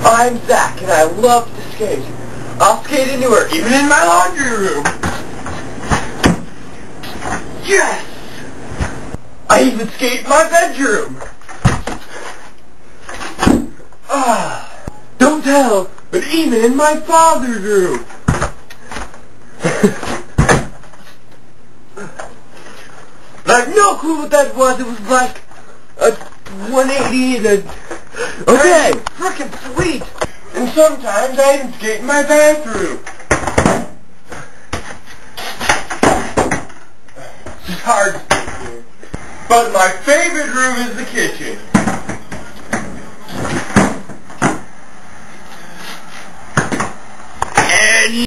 I'm Zach, and I love to skate. I'll skate anywhere, even in my laundry room. Yes! I even skate in my bedroom. Don't tell, but even in my father's room. I have no clue what that was. It was like a 180 and a... Okay! Frickin' sweet! And sometimes I even skate in my bathroom. It's hard to skate here. But my favorite room is the kitchen.